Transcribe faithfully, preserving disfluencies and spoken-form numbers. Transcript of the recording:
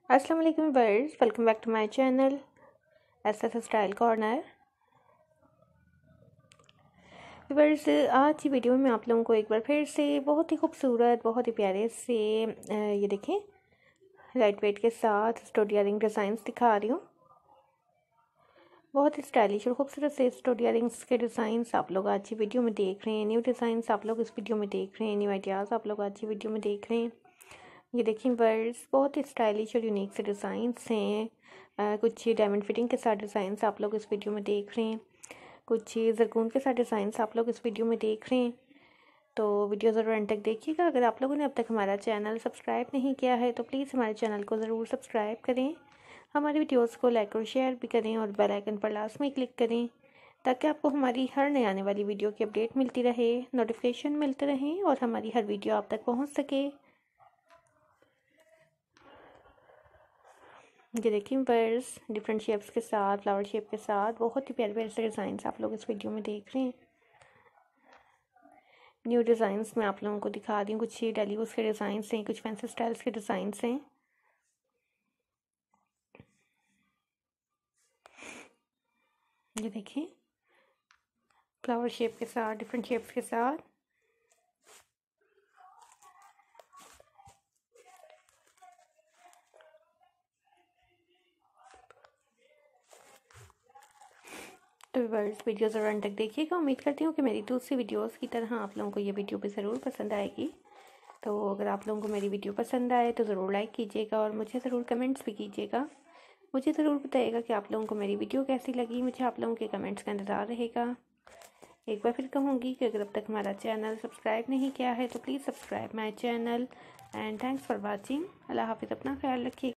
अस्सलाम वालेकुम viewers, welcome back to my channel S S style corner. Viewers, आज की वीडियो में आप लोगों को एक बार फिर से बहुत ही खूबसूरत, बहुत ही प्यारे से ये देखें लाइट वेट के साथ स्टोडिया रिंग डिज़ाइंस दिखा रही हूँ। बहुत ही स्टाइलिश और खूबसूरत से स्टोडिया रिंग्स के डिज़ाइंस आप लोग आज की वीडियो में देख रहे हैं। न्यू डिज़ाइंस आप लोग इस वीडियो में देख रहे हैं, न्यू आइडियाज़ आप लोग आज की वीडियो में देख रहे हैं। ये देखिए वर्ड्स, बहुत ही स्टाइलिश और यूनिक से डिज़ाइंस हैं। आ, कुछ डायमंड फिटिंग के साथ डिज़ाइंस आप लोग इस वीडियो में देख रहे हैं, कुछ जरगून के साथ डिज़ाइंस आप लोग इस वीडियो में देख रहे हैं। तो वीडियो ज़रूर एंड तक देखिएगा। अगर आप लोगों ने अब तक हमारा चैनल सब्सक्राइब नहीं किया है तो प्लीज़ हमारे चैनल को ज़रूर सब्सक्राइब करें, हमारी वीडियोज़ को लाइक और शेयर भी करें और बेल आइकन पर लास्ट में क्लिक करें ताकि आपको हमारी हर नई आने वाली वीडियो की अपडेट मिलती रहे, नोटिफिकेशन मिलते रहें और हमारी हर वीडियो आप तक पहुँच सके। ये देखिए बर्ड्स, डिफरेंट शेप्स के साथ, फ्लावर शेप के साथ बहुत ही प्यारे प्यारे से डिज़ाइंस आप लोग इस वीडियो में देख रहे हैं। न्यू डिज़ाइंस मैं आप लोगों को दिखा रही हूँ। कुछ डेली यूज़ के डिज़ाइंस हैं, कुछ फैंसी स्टाइल्स के डिज़ाइंस हैं। ये देखिए फ्लावर शेप के साथ, डिफरेंट शेप्स के साथ। तो व्यूअर्स, वीडियो ज़रूर अंत तक देखिएगा। उम्मीद करती हूँ कि मेरी दूसरी वीडियोस की तरह आप लोगों को ये वीडियो भी ज़रूर पसंद आएगी। तो अगर आप लोगों को मेरी वीडियो पसंद आए तो ज़रूर लाइक कीजिएगा और मुझे ज़रूर कमेंट्स भी कीजिएगा। मुझे ज़रूर बताइएगा कि आप लोगों को मेरी वीडियो कैसी लगी। मुझे आप लोगों के कमेंट्स का इंतज़ार रहेगा। एक बार फिर कहूँगी कि अगर अब तक हमारा चैनल सब्सक्राइब नहीं किया है तो please subscribe my channel and thanks for watching. अल्लाह हाफिज़, अपना ख्याल रखिए।